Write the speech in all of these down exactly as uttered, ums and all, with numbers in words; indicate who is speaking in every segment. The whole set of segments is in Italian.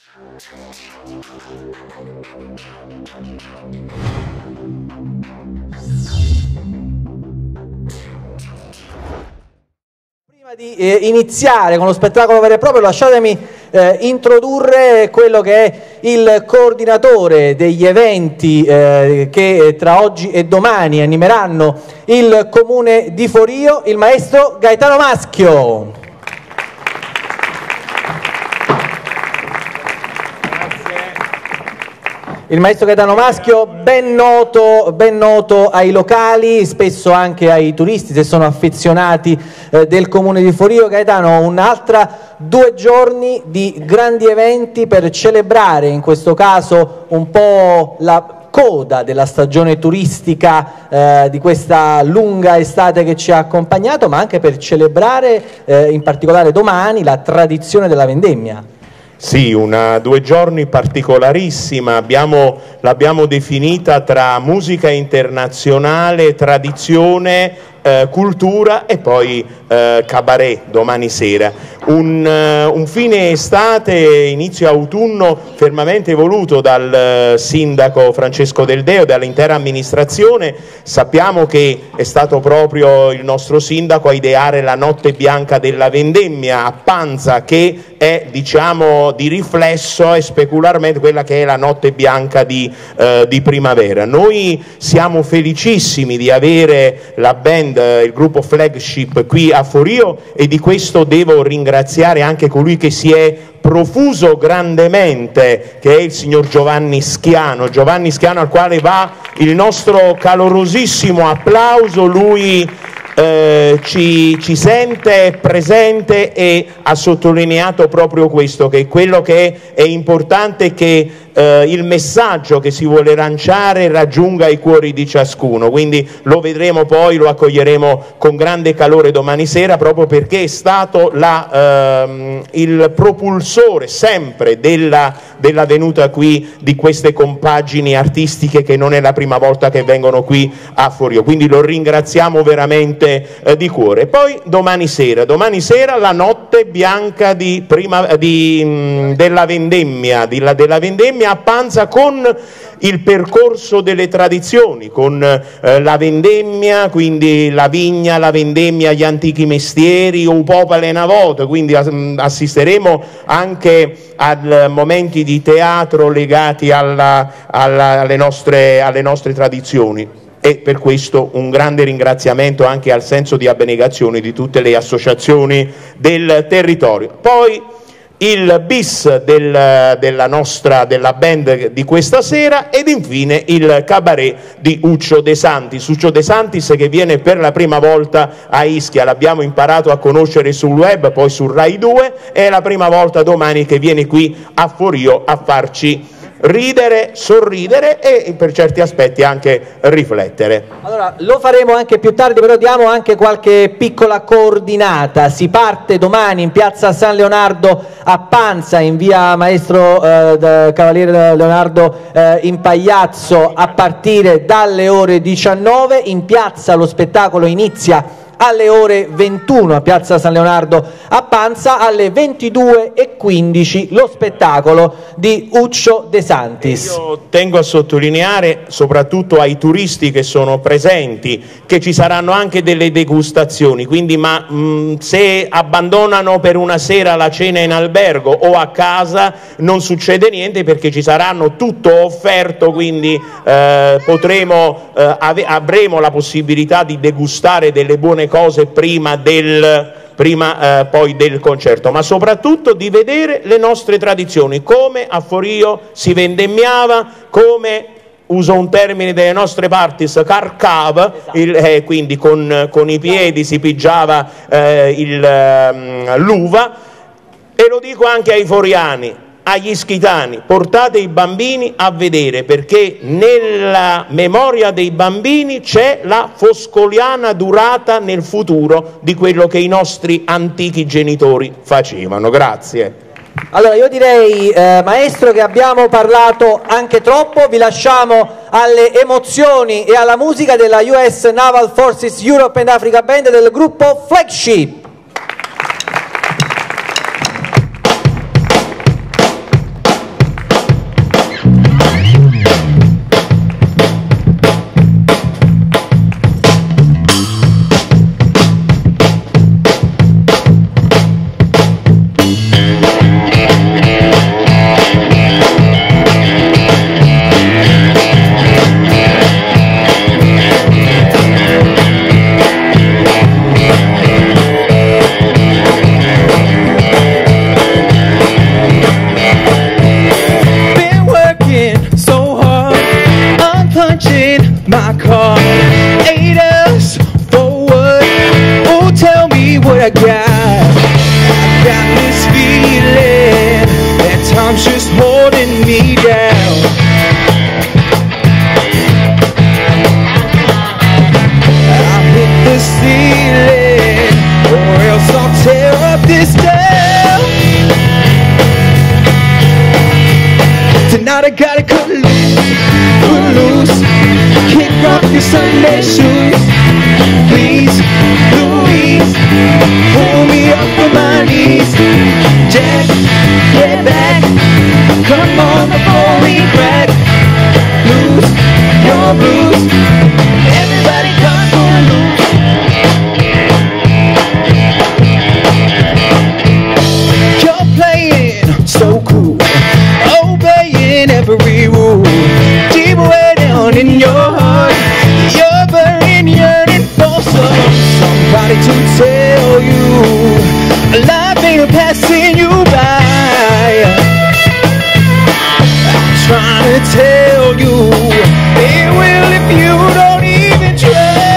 Speaker 1: Prima di eh, iniziare con lo spettacolo vero e proprio, lasciatemi eh, introdurre quello che è il coordinatore degli eventi eh, che tra oggi e domani animeranno il Comune di Forio, il maestro Gaetano Maschio. Il maestro Gaetano Maschio, ben noto, ben noto ai locali, spesso anche ai turisti, se sono affezionati eh, del Comune di Forio. Gaetano, un'altra due giorni di grandi eventi per celebrare, in questo caso, un po' la coda della stagione turistica eh, di questa lunga estate che ci ha accompagnato, ma anche per celebrare, eh, in particolare domani, la tradizione della vendemmia.
Speaker 2: Sì, una due giorni particolarissima, abbiamo, l'abbiamo definita tra musica internazionale, tradizione, eh, cultura e poi eh, cabaret domani sera. Un, uh, un fine estate, inizio autunno fermamente voluto dal uh, sindaco Francesco Del Deo e dall'intera amministrazione. Sappiamo che è stato proprio il nostro sindaco a ideare la notte bianca della vendemmia a Panza, che è, diciamo, di riflesso e specularmente quella che è la notte bianca di, uh, di primavera. Noi siamo felicissimi di avere la band, uh, il gruppo Flagship qui a Forio, e di questo devo ringraziare Ringraziare anche colui che si è profuso grandemente, che è il signor Giovanni Schiano, Giovanni Schiano al quale va il nostro calorosissimo applauso. Lui eh, ci, ci sente, è presente e ha sottolineato proprio questo, che quello che è importante è che Uh, il messaggio che si vuole lanciare raggiunga i cuori di ciascuno, quindi lo vedremo poi, lo accoglieremo con grande calore domani sera, proprio perché è stato la, uh, il propulsore sempre della, della venuta qui di queste compagini artistiche, che non è la prima volta che vengono qui a Forio, quindi lo ringraziamo veramente uh, di cuore. Poi domani sera, domani sera la notte bianca di prima, di, mh, della vendemmia, di la, della vendemmia a Panza, con il percorso delle tradizioni, con eh, la vendemmia, quindi la vigna, la vendemmia, gli antichi mestieri, un popolo navot, quindi assisteremo anche a momenti di teatro legati alla, alla, alle, nostre, alle nostre tradizioni. E per questo un grande ringraziamento anche al senso di abnegazione di tutte le associazioni del territorio. Poi il bis del, della nostra della band di questa sera, ed infine il cabaret di Uccio De Santis. Uccio De Santis, che viene per la prima volta a Ischia, l'abbiamo imparato a conoscere sul web, poi su Rai due, è la prima volta domani che viene qui a Forio a farci ridere, sorridere e per certi aspetti anche riflettere.
Speaker 1: Allora, lo faremo anche più tardi, però diamo anche qualche piccola coordinata. Si parte domani in piazza San Leonardo a Panza, in via Maestro eh, Cavaliere Leonardo eh, in Pagliazzo, a partire dalle ore diciannove. In piazza lo spettacolo inizia alle ore ventuno a piazza San Leonardo a Panza, alle ventidue e quindici lo spettacolo di Uccio De Santis.
Speaker 2: Io tengo a sottolineare, soprattutto ai turisti che sono presenti, che ci saranno anche delle degustazioni, quindi ma mh, se abbandonano per una sera la cena in albergo o a casa non succede niente, perché ci saranno tutto offerto, quindi eh, potremo eh, avremo la possibilità di degustare delle buone cose prima del prima eh, poi del concerto, ma soprattutto di vedere le nostre tradizioni, come a Forio si vendemmiava, come, uso un termine delle nostre parti, carcava, esatto. il, eh, quindi con, con i piedi si pigiava eh, l'uva. E lo dico anche ai foriani, agli ischitani: portate i bambini a vedere, perché nella memoria dei bambini c'è la foscoliana durata nel futuro di quello che i nostri antichi genitori facevano. Grazie.
Speaker 1: Allora io direi, eh, maestro, che abbiamo parlato anche troppo, vi lasciamo alle emozioni e alla musica della U S Naval Forces Europe and Africa Band del gruppo Flagship.
Speaker 3: who's just holding me down. I'll hit the ceiling, or else I'll tear up this town. Tonight I gotta cut loose, cut loose, kick off your Sunday shoes. Please, Louise, pull me up from my knees. Jack, get back, come on before we crack. Lose your blues, everybody come on loose. You're playing so cool, obeying every rule. Deep way down in your heart, you're burning, yearning for some somebody to tell you life ain't passing you by. I'm trying to tell you it will if you don't even try.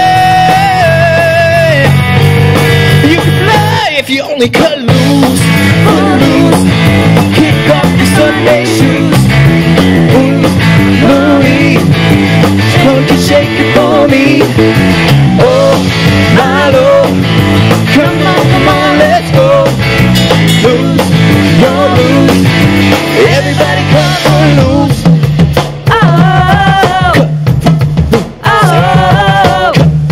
Speaker 3: You can fly if you only cut loose, cut loose, kick off your Sunday shoes. Ooh, Marie, won't you shake it for me? Oh, my Lord, come on, come on, let's go. Lose your blues, everybody come on loose. Oh, oh, oh,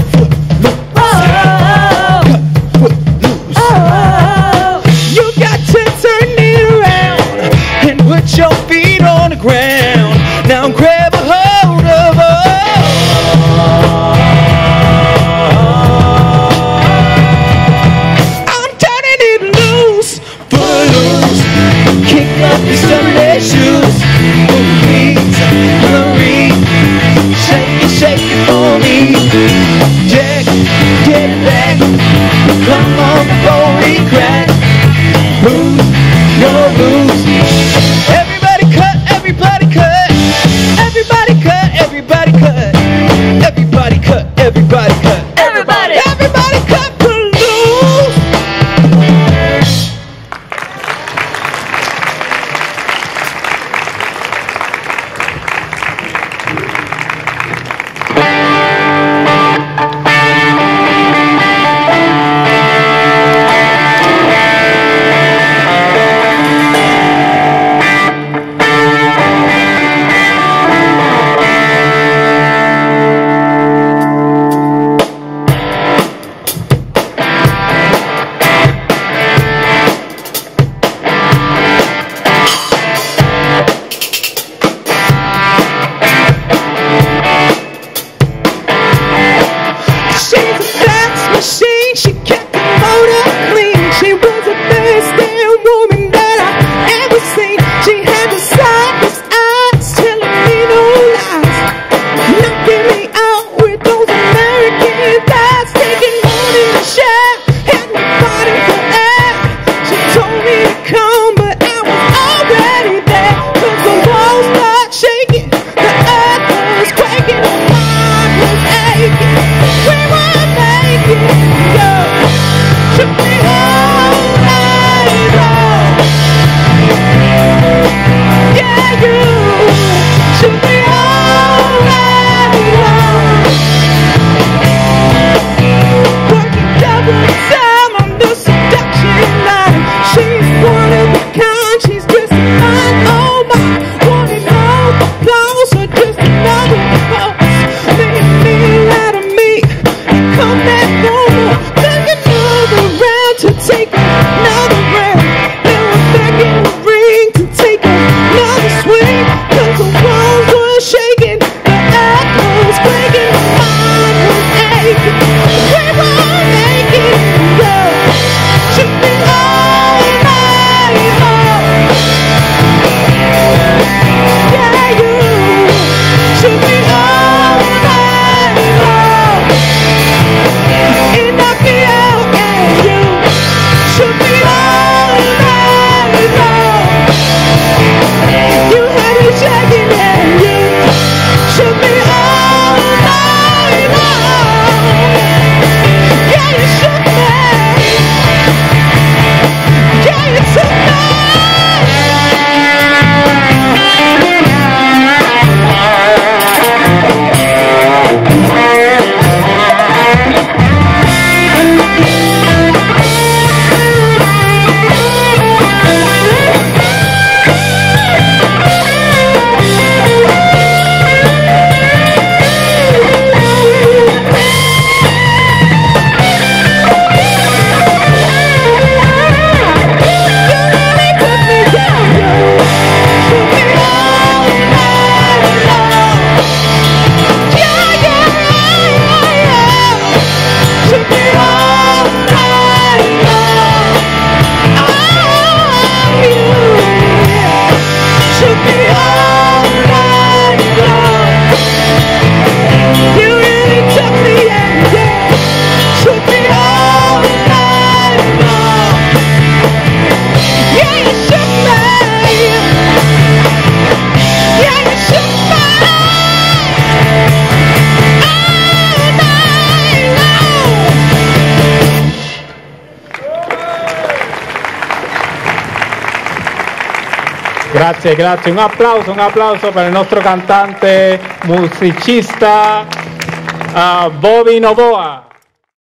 Speaker 3: oh. You got to turn it around and put your feet on the ground. Now grab a hold of us. I'm turning it loose, foot loose, kick off your Sunday shoes. Oh, please, Marie, shake it, shake it for me. Jack, get back, come on before we crack. Lose your blues, everybody
Speaker 4: Grazie, grazie. Un applauso, un applauso per il nostro cantante, musicista uh, Bobby Novoa.